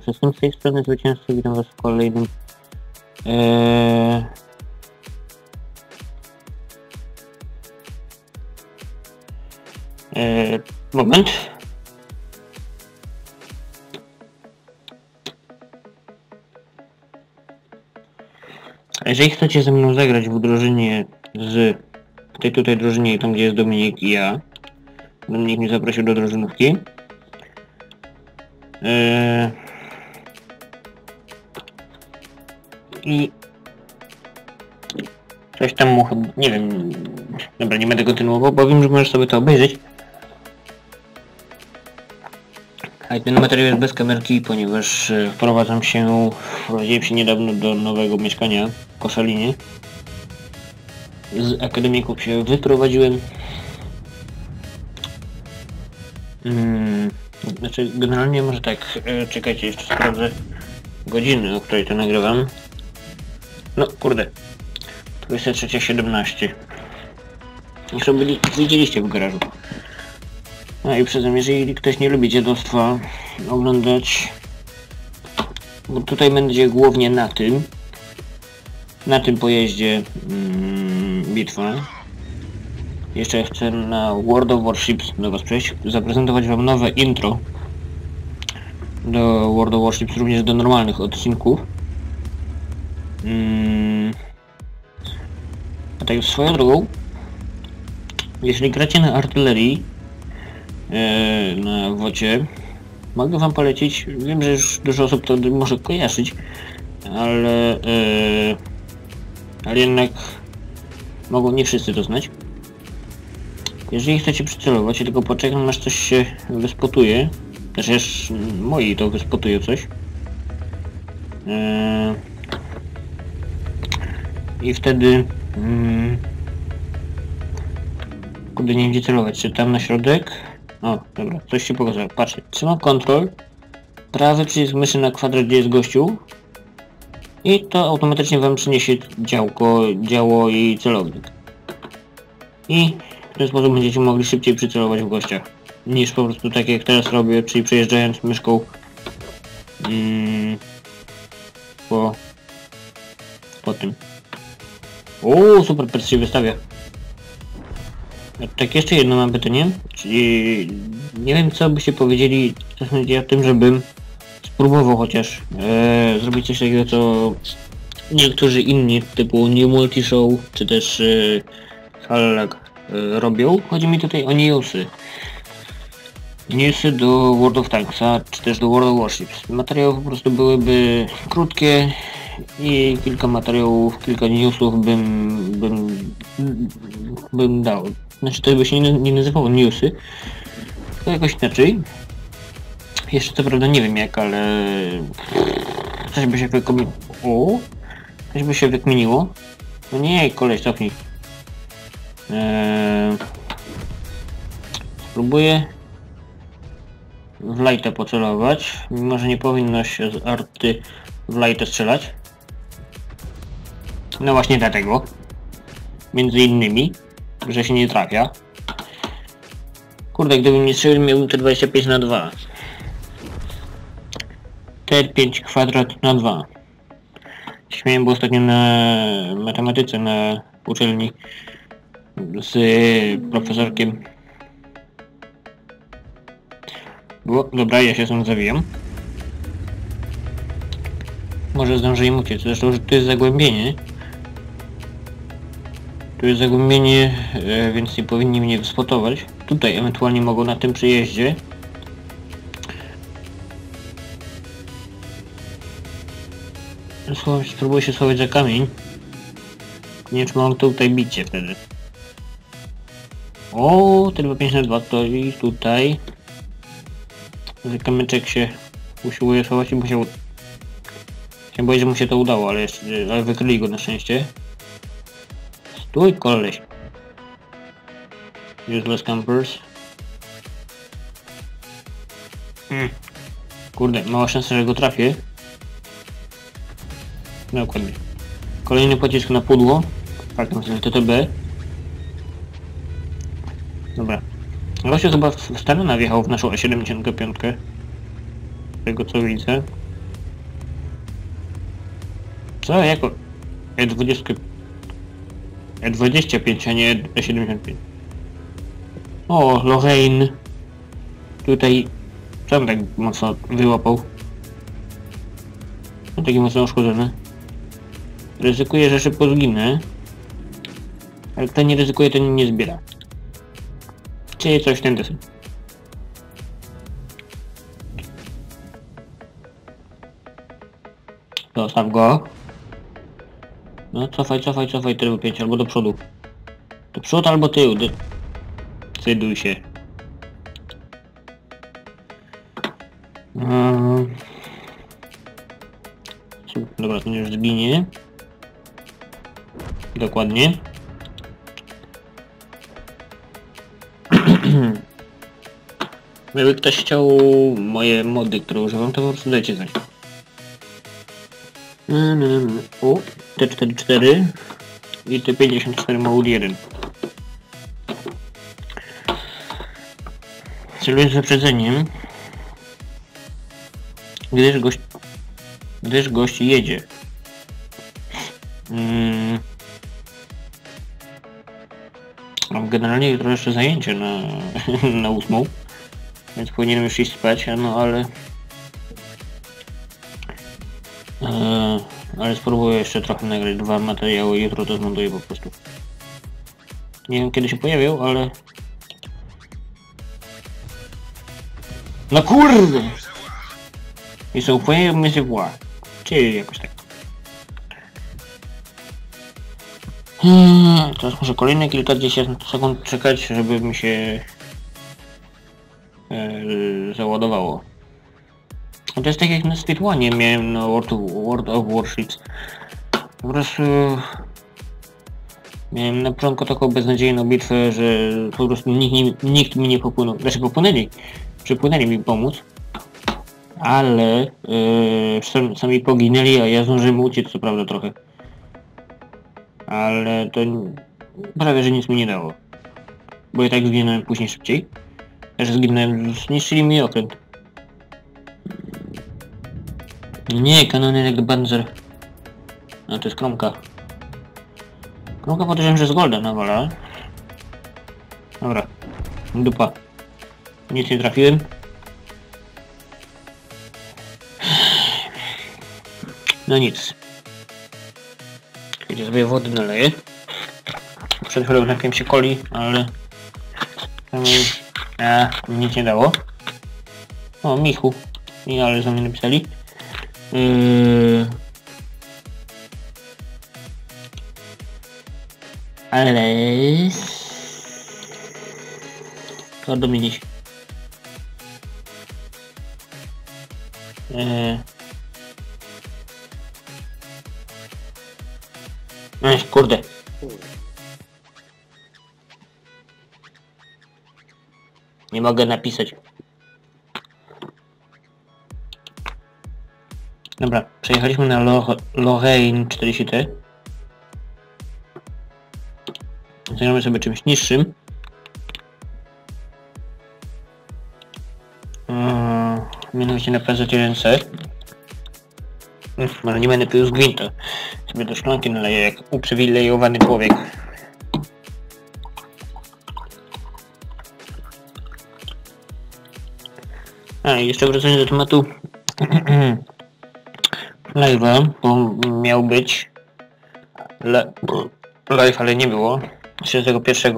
Jestem z tej strony zwycięzcy, witam was w kolejnym moment. A jeżeli chcecie ze mną zagrać w drużynie w tej tutaj drużynie, tam gdzie jest Dominik i ja. Dominik mnie zaprosił do drużynówki. I coś tam mu chyba, nie wiem, dobra, nie będę kontynuował, powiem, że możesz sobie to obejrzeć. A ten materiał jest bez kamerki, ponieważ wprowadziłem się niedawno do nowego mieszkania w Koszalinie. Z akademików się wyprowadziłem. Znaczy, generalnie może tak, czekajcie, jeszcze sprawdzę godziny, o której to nagrywam. No kurde, 23:17. Już widzieliście w garażu. No i przyznam, jeżeli ktoś nie lubi dziadostwa oglądać, bo tutaj będzie głównie na tym pojeździe bitwa. Jeszcze chcę na World of Warships do was przejść, zaprezentować wam nowe intro do World of Warships, również do normalnych odcinków. A tak swoją drogą, jeśli gracie na artylerii, na wocie, mogę wam polecić, wiem, że już dużo osób to może kojarzyć, ale jednak mogą nie wszyscy to znać. Jeżeli chcecie przycelować, ja tylko poczekam, aż coś się wyspotuje, znaczy moi to wyspotuje coś. I wtedy kurde, nie wiem gdzie celować, czy tam na środek? O, dobra, coś się pokazało. Patrzcie, trzymam Ctrl, prawy przycisk myszy na kwadrat, gdzie jest gościu i to automatycznie wam przyniesie działo i celownik. I w ten sposób będziecie mogli szybciej przycelować w gościach, niż po prostu tak jak teraz robię, czyli przejeżdżając myszką po tym. O, super, pers się wystawia. Tak, jeszcze jedno mam pytanie, czyli nie wiem co byście powiedzieli o tym, żebym spróbował chociaż zrobić coś takiego, co niektórzy inni typu New Multi Show czy też Hallag robią. Chodzi mi tutaj o newsy. Newsy do World of Tanksa czy też do World of Warships. Materiały po prostu byłyby krótkie i kilka materiałów, kilka newsów bym dał. Znaczy to by się nie nazywało newsy, to jakoś inaczej. Jeszcze co prawda nie wiem jak, ale coś by się wykminiło. No nie, koleś, cofnij. Spróbuję w lighta pocelować, mimo że nie powinno się z arty w lighta strzelać. No właśnie dlatego. Między innymi, że się nie trafia. Kurde, gdybym nie strzelił, miałbym te 25/2. T5 kwadrat na 2. Śmiałem, bo ostatnio na matematyce na uczelni z profesorkiem. Dobra, ja się stąd zawijam. Może zdążę im uciec, zresztą, że tu jest zagłębienie. Tu jest zagłębienie, więc nie powinni mnie spotować. Tutaj ewentualnie mogą na tym przejeździe. Spróbuję się schować za kamień. Nie wiem, czy mam tutaj bicie wtedy. O, te 2/5/2 to i tutaj. Za kamyczek się usiłuje schować i musiał. Się boję, że mu się to udało, ale wykryli go na szczęście. Stój, koleś. Useless campers. Kurde, mała szansa, że go trafię. No, dokładnie. Kolejny pocisk na pudło. Tak, tam sobie TTB. Dobra. Gościu chyba w Stanona wjechał w naszą A75. Z tego co widzę. Co? Jako? E20... E25, a nie E75. O, Lorraine. Tutaj... Co on tak mocno wyłapał? No taki mocno uszkodzony. Ryzykuję, że szybko zginę. Ale kto nie ryzykuje, to nie zbiera. Czyli coś w ten deseń. Zostaw go. No cofaj, trybu 5 albo do przodu. Do przodu albo tył. Decyduj się. Dobra, to już zginie. Dokładnie. Gdyby ktoś chciał moje mody, które używam, to po prostu dajcie znać. O, T44 i T54 Mode 1. Celuję z wyprzedzeniem, gdyż gość jedzie. Mam generalnie jutro jeszcze zajęcie na 8, więc powinienem już iść spać, no ale spróbuję jeszcze trochę nagrać 2 materiały, jutro to zmontuję po prostu. Nie wiem kiedy się pojawią, ale... No kurde! I są twoje myśli wła. Czyli jakoś tak. Teraz muszę kolejne kilkadziesiąt sekund czekać, żeby mi się załadowało. To jest tak jak na Street One miałem na World of Warships. Po prostu miałem na początku taką beznadziejną bitwę, że po prostu nikt mi nie popłynął. Znaczy przypłynęli mi pomóc, ale sami poginęli, a ja zdążyłem uciec co prawda trochę. Ale to prawie że nic mi nie dało. Bo i tak zginąłem później szybciej. Też zginąłem, zniszczyli mi okręt. Nie, kanonek Banzer. No to jest kromka. Kromka podejrzewam, że z golda nawala. Dobra. Dupa. Nic nie trafiłem. No nic. Idzie sobie wody naleję. Przed chwilą napiłem się coli, ale... nic nie dało. O, Michu. Ale za mnie napisali. Ale... To do mnie dziś. Kurde. Nie mogę napisać. Dobra, przejechaliśmy na Lorraine 40T. Zajmiemy sobie czymś niższym. Mianowicie na PZ1C. Może nie będę pił z gwinta. Sobie do szklanki naleję jak uprzywilejowany człowiek. I jeszcze wracając do tematu live'a, bo miał być live, ale nie było 31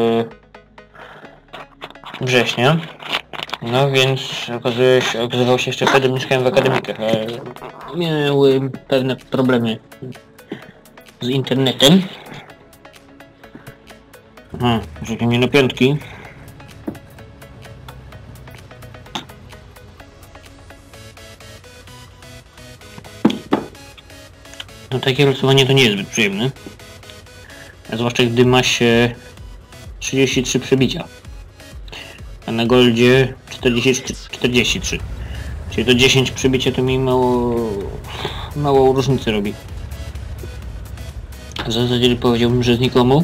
września. No więc okazywał się jeszcze wtedy mieszkałem w akademikach, ale miałem pewne problemy z internetem. Czekaj mnie na piątki. No takie losowanie to nie jest zbyt przyjemne. A zwłaszcza gdy ma się 33 przebicia. A na goldzie 43. Czyli to 10 przebicia to mi małą różnicę robi. W zasadzie powiedziałbym, że znikomu.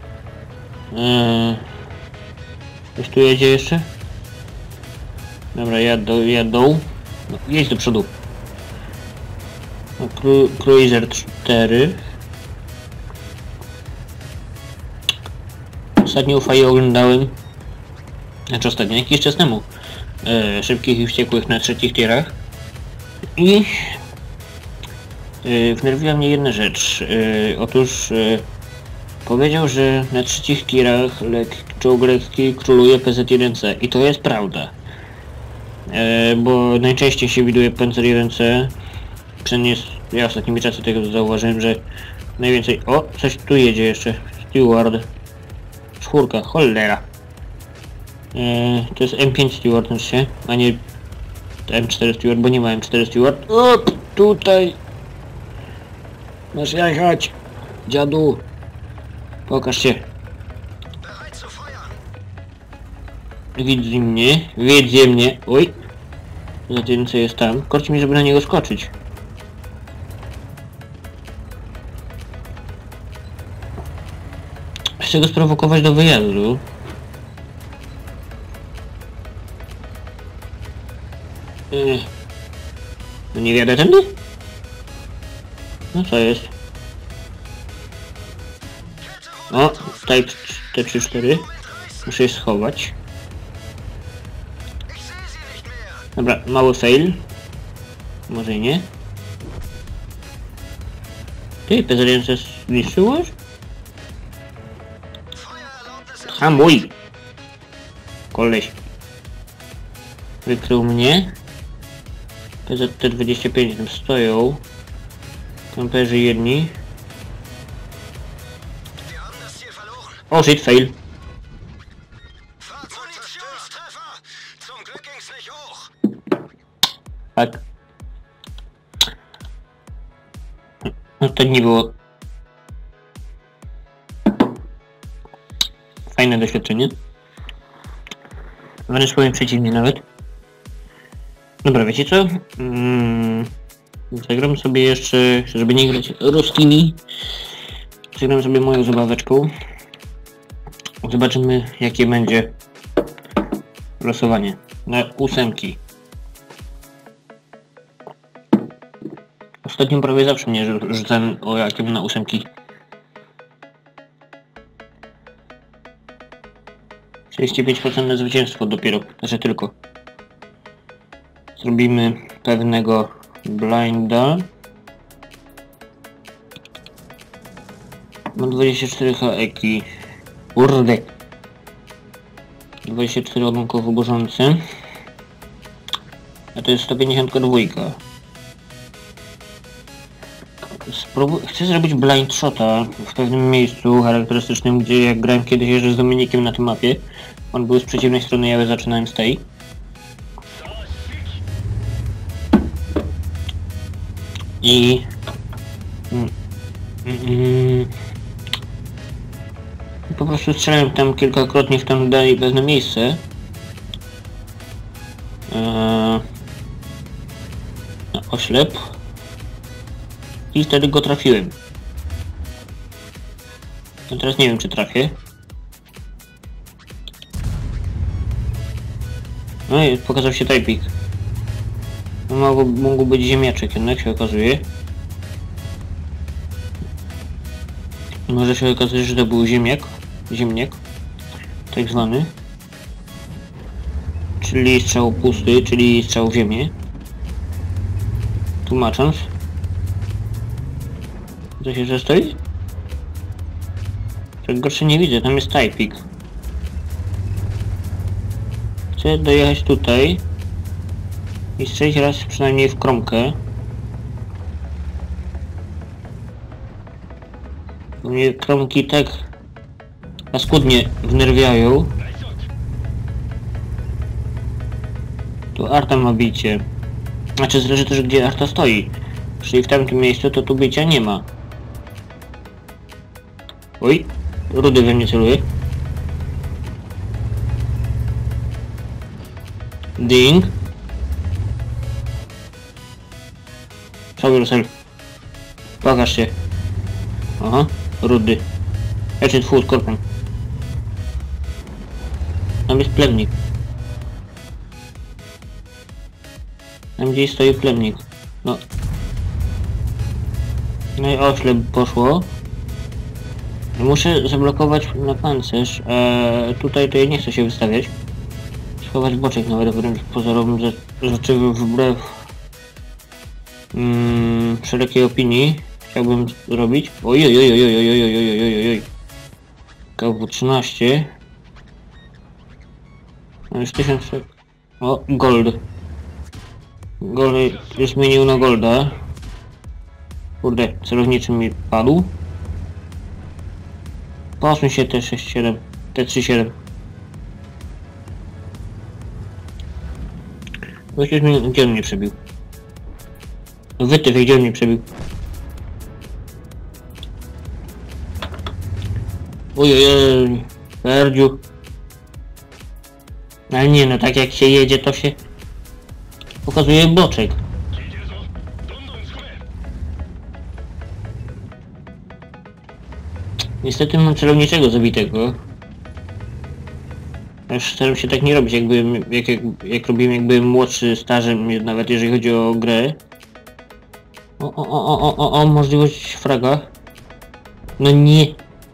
Ktoś tu jedzie jeszcze? Dobra, jadą. No, jedź do przodu. No, Cruiser 4. Ostatnio Ufaju oglądałem, znaczy ostatnio, jakiś czas temu, Szybkich i Wściekłych na 3 tierach i wnerwiła mnie jedna rzecz. Otóż powiedział, że na 3 tierach czołg lekki króluje PZ-1C i to jest prawda. Bo najczęściej się widuje Panzer 1C. Przynajmniej ja ostatnimi czasy tego zauważyłem, że najwięcej... O! Coś tu jedzie jeszcze. Steward. 4, cholera. To jest M5 Steward, znaczy się, a nie M4 Steward, bo nie ma M4 Steward. O! Tutaj! Masz jechać! Dziadu! Pokaż się. Widzi mnie. Oj! Za tym co jest tam. Korci mi, żeby na niego skoczyć. Chcę go sprowokować do wyjazdu. No nie wiadę tędy? No co jest? O, tutaj T34. Muszę je schować. Dobra, mały fail. Może i nie. Ty, PZ-1C zniszczyłeś? Hamuj! Koleś. Wykrył mnie. PZT-25 tam stoją. Kamperzy jedni. O shit, fail. Tak. No to nie było fajne doświadczenie. Wręcz powiem przeciwnie nawet. Dobra, wiecie co? Zagram sobie jeszcze, żeby nie grać ruskimi. Zagram sobie moją zabaweczką. Zobaczymy jakie będzie losowanie na 8. Ostatnio prawie zawsze mnie rzucałem o jakim na 8. 35% na zwycięstwo dopiero, znaczy tylko. Zrobimy pewnego blinda. Mam 24 haeki. Kurde. 24 odłamkowo burzący. A to jest 152. Chcę zrobić blind shota w pewnym miejscu charakterystycznym, gdzie jak grałem kiedyś jeszcze z Dominikiem na tym mapie. On był z przeciwnej strony, ja zaczynałem z tej. I... po prostu strzelałem tam kilkakrotnie w tam dalej pewne miejsce. Na oślep. I wtedy go trafiłem. No teraz nie wiem czy trafię. No i pokazał się typik. No mógł być ziemniaczek jednak się okazuje. Może się okazuje, że to był ziemniak, tak zwany. Czyli strzał pusty, czyli strzał w ziemię. Tłumacząc. Co się że stoi? Tak gorsze nie widzę, tam jest typik. Chcę dojechać tutaj i strzelić raz przynajmniej w kromkę. Bo mnie kromki tak paskudnie wnerwiają. Tu Arta ma bicie. Znaczy zależy też gdzie Arta stoi. Czyli w tamtym miejscu to tu bicia nie ma. Oj, Rudy we mnie celuje. Ding. Show yourself. Pokaż się. Aha, Rudy. Exit full skorpion. Tam jest plemnik. Tam gdzieś stoi plemnik. No. No i oślep poszło. Muszę zablokować na pancerz. Tutaj to ja nie chcę się wystawiać. Schować boczek nawet wręcz pozorom rzeczy wbrew szerokiej opinii chciałbym robić. Ojojojojojojojojojojojoj. KW13. No już 1000. O, gold. Gold już zmienił na golda. Kurde, celowniczy mi padł. Posuń się T67, T37. Właściwie mnie, gdzie on mnie przebił? Wytyw, gdzie on mnie przebił? Ojej, Ferdziu. Ale nie no, tak jak się jedzie, to się pokazuje boczek. Niestety mam celowniczego zabitego. Już staram się tak nie robić, jak robiłem, jak byłem młodszy, stażem, nawet jeżeli chodzi o grę. O, możliwość fraga. No nie.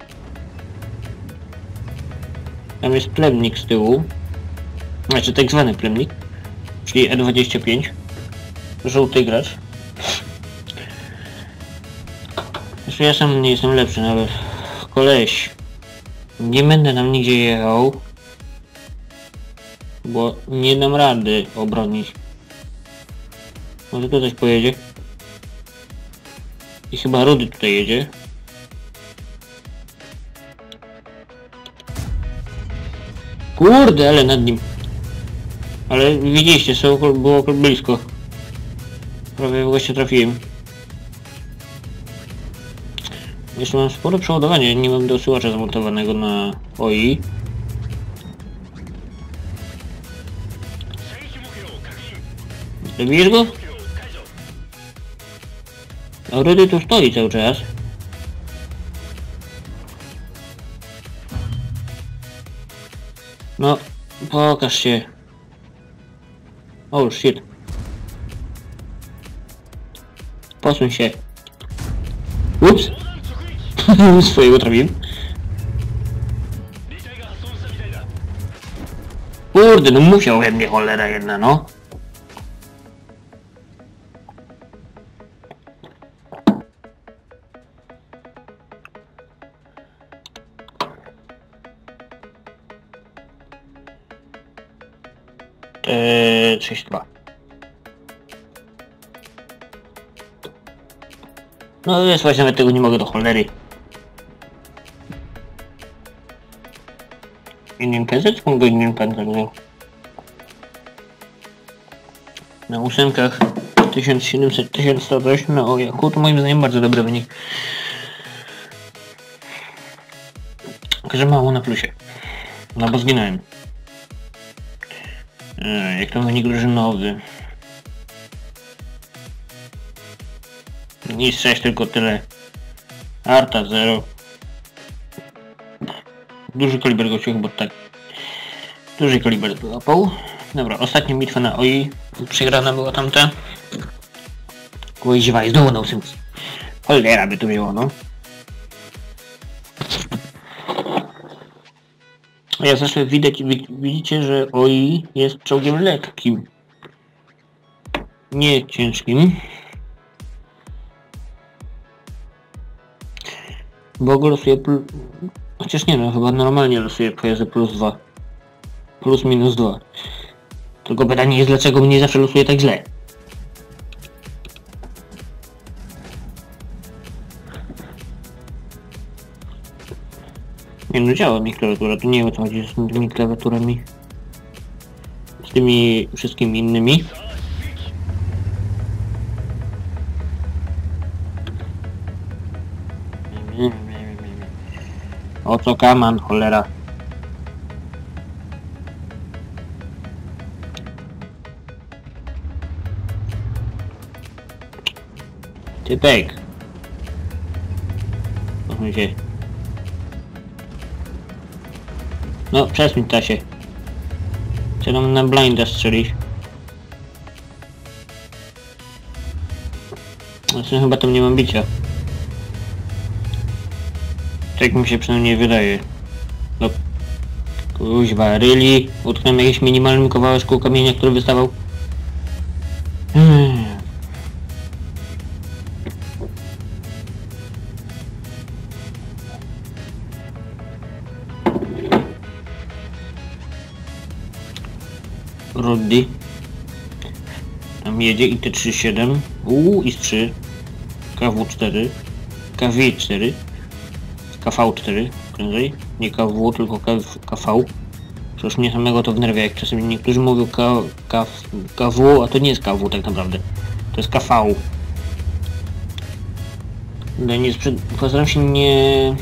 Tam jest plemnik z tyłu. Znaczy tak zwany plemnik. Czyli E25. Żółty gracz. Zresztą ja sam nie jestem lepszy nawet. Koleś. Nie będę tam nigdzie jechał. Bo nie dam rady obronić. Może tu coś pojedzie. I chyba Rudy tutaj jedzie. Kurde, ale nad nim. Ale widzieliście, było blisko. Prawie w gościa trafiłem. Jeszcze mam spore przeładowanie, nie mam dosyłacza zamontowanego na OI. Zabijesz go? A Rudy tu stoi cały czas. No, pokaż się. Oh shit. Posuń się. Ups. Swojego trafiłem. Kurde, no musiał we mnie cholera jedna, no. Cześć 2. No jest właśnie, nawet tego nie mogę do cholery. Innym pędzel? Mogę innym pędzel. Na 8 1700, 1108 na Ojaku to moim zdaniem bardzo dobry wynik. Tylko że mało na plusie. No bo zginąłem. Jak to wynik drużynowy. Nic 6, tylko tyle. Arta 0. Duży kaliber gościu, bo tak. Duży kaliber wyłapał. Dobra, ostatnia bitwa na OI. Przegrana była tamta. Kuźwa, i znowu na 8. Cholera by to było, no. Ja zresztą widzicie, że OI jest czołgiem lekkim. Nie ciężkim. Bo go losuje chociaż nie no, chyba normalnie losuje pojazdy plus 2. Plus minus 2. Tylko pytanie jest, dlaczego mnie zawsze losuje tak źle. Nie no, działa mi klawiatura, to nie wiem o co chodzi z tymi klawiaturami. Z tymi wszystkimi innymi. O co kaman, cholera. Typek. Posuń się. No, przesuń tasie. Chcę nam na blinda strzelić. Znaczy chyba tam nie mam bicia. Tak mi się przynajmniej wydaje. No, kuźwa, really? Utknąłem jakimś minimalnym kawałeczku kamienia, który wystawał. Roddy. Tam jedzie i T37. IS-3. KW4. KW4. KV4. Prędzej. Nie KW, tylko KV. Przecież mnie samego to wnerwia, jak czasem niektórzy mówią KW, a to nie jest KW tak naprawdę. To jest KV. Postaram się nie...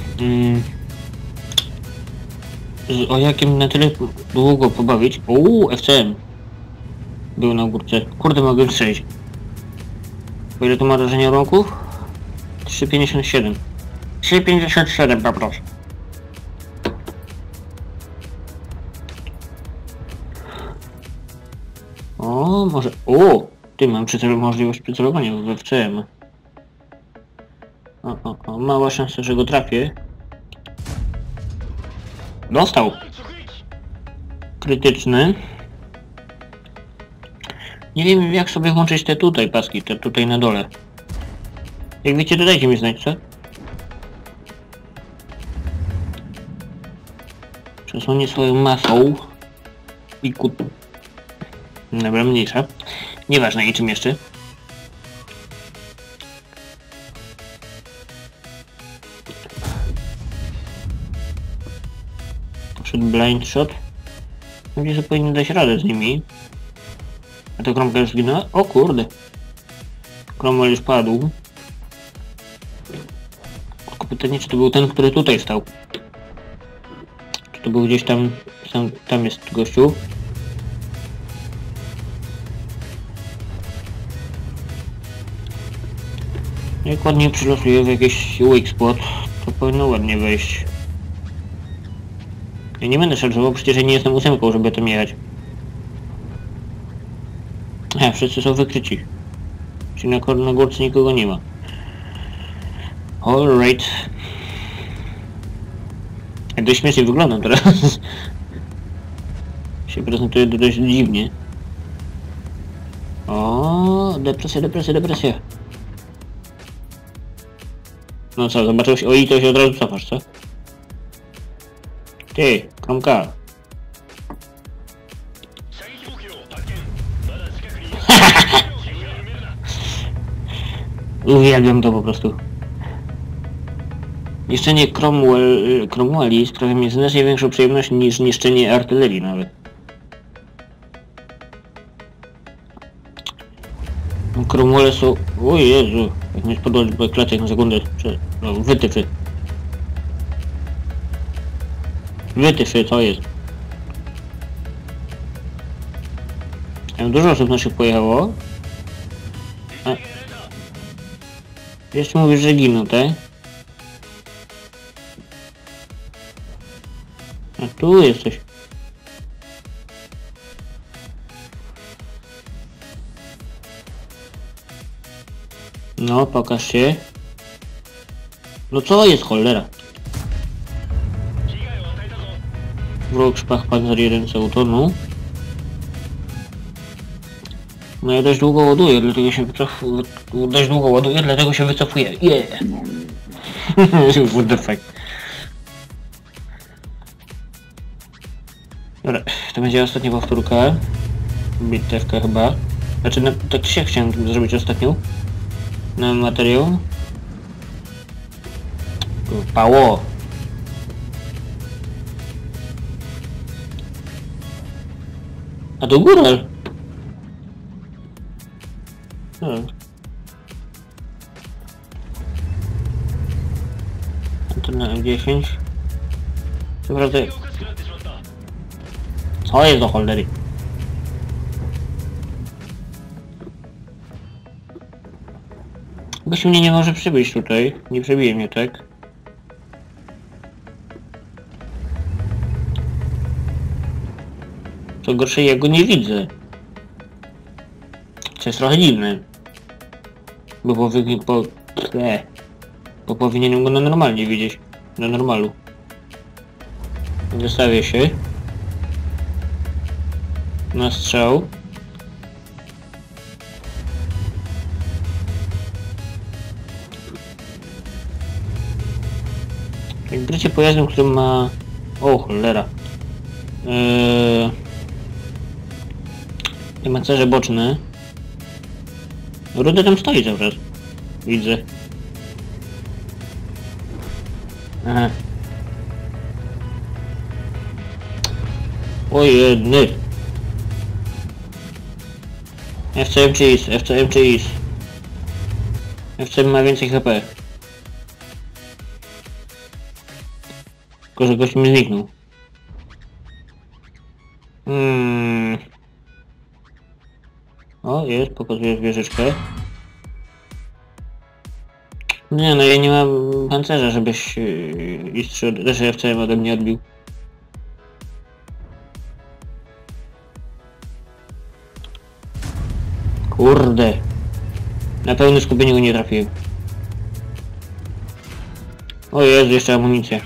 o jakim na tyle długo pobawić. FCM. Był na górce. Kurde, mogę strzelić. O ile to ma rażenia rąków? 3,57. 3,57 poproszę. O, może... Ty, mam możliwość przycelowania w FCM. Mała szansa, że go trafię. Dostał. Krytyczny. Nie wiem, jak sobie włączyć te tutaj paski, te tutaj na dole. Jak wiecie, dodajcie mi znać, co? Przesłonię swoją masą i Dobra, mniejsza. Nieważne i czym jeszcze. Poszedł blind shot. Myślę, że powinien dać radę z nimi. A to Cromwell już zginęła? O kurde. Cromwell już padł. Tylko pytanie, czy to był ten, który tutaj stał. Czy to był gdzieś tam... Tam jest gościu. Jak ładnie przylosuję w jakiś weak spot, to powinno ładnie wejść. Ja nie będę szarżował, przecież ja nie jestem 8, żeby tam jechać. Wszyscy są wykryci. Czyli na górce nikogo nie ma. Alright. Jak dość śmiesznie wyglądam teraz. Się prezentuje dość dziwnie. O, depresja. No co, zobaczyłeś i to się od razu cofasz, co? Ty, Kromka. Uwielbiam to po prostu. Niszczenie Cromwelli sprawia mi znacznie większą przyjemność niż niszczenie artylerii nawet. Cromwelle są... O Jezu, jak mi spadło klatek na sekundę. No, wytyfy. Wytyfy, co jest? Tam dużo osób naszych pojechało. Jeszcze mówisz, że giną, tak? A tu jesteś. No, pokaż się. No co jest, cholera? Wróg szpach panzer 1 z autonu. No ja dość długo ładuję, dlatego się wycofuję. Yeah! What the fuck. Dobra, to będzie ostatnia powtórka. Bitewka chyba. Znaczy, no, tak się chciałem zrobić ostatnią. Na materiał. Pało! A to góral! To na M10. Co prawda... Co jest do cholery? Gościu mnie nie może przybyć tutaj. Nie przebije mnie, tak? Co gorsze, ja go nie widzę. Co jest trochę dziwne. Bo powinienem go normalnie widzieć. Na normalu. Wystawię się. Na strzał. Jak będziecie pojazdem, który ma... O cholera. Te macerze boczne. Rudy tam stoi cały czas. Widzę. Aha. O jedny. FCM czy IS? FCM czy IS? FCM ma więcej HP. Tylko, że gość mi zniknął. O, jest, pokazujesz wieżyczkę. Nie no, ja nie mam pancerza, żebyś też FCM ode mnie odbił. Kurde. Na pełnym skupieniu go nie trafiłem. O Jezu, jeszcze amunicja.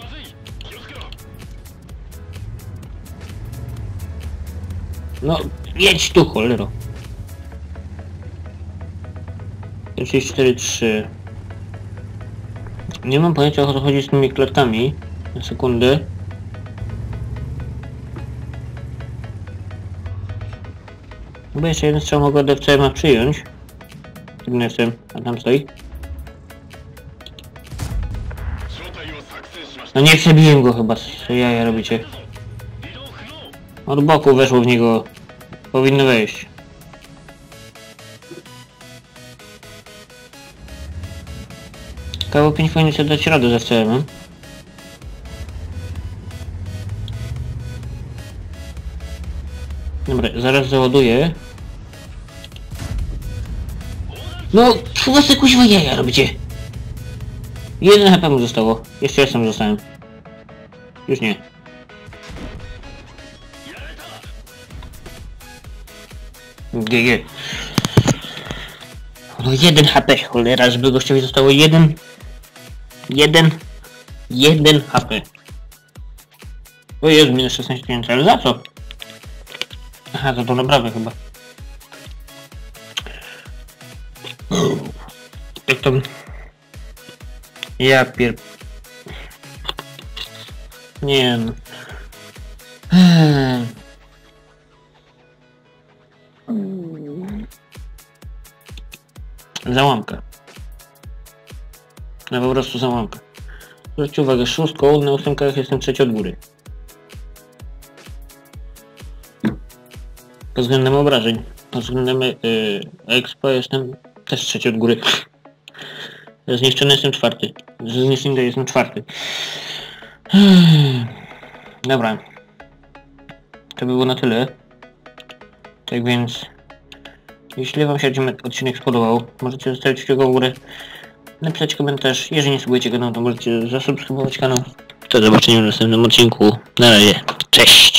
No, jedź tu, cholero. 34-3. Nie mam pojęcia, o co chodzi z tymi klatkami. Na sekundę. Chyba jeszcze jeden strzał mogę od FCM przyjąć. Jeden FCM, a tam stoi. No nie przebiłem go chyba, co jaja robicie. Od boku weszło w niego. Powinno wejść. Kawał 5 powinien sobie dać radę ze FCM-em. Dobra, zaraz załaduję. No, chyba se kuźwa jaja robicie. Jeden HP mu zostało. Jeszcze ja sam zostałem. Już nie. GG. No 1 HP, cholera, żeby gościowi zostało 1 HP. O jest minus 16 tysięcy, ale za co? Aha, za tą naprawę chyba. Jak to... Ja pier... Nie no. Załamka. No po prostu załamka. Zwróćcie uwagę, 6 na 8 jestem trzeci od góry. Pod względem obrażeń. Pod względem expo jestem też trzeci od góry. Zniszczony jestem czwarty. Zniszczony jestem czwarty. Dobra. To by było na tyle. Tak więc... Jeśli wam się odcinek spodobał, możecie zostawić kciuka w górę, napisać komentarz. Jeżeli nie subujecie kanału, to możecie zasubskrybować kanał. Do zobaczenia w następnym odcinku. Na razie. Cześć!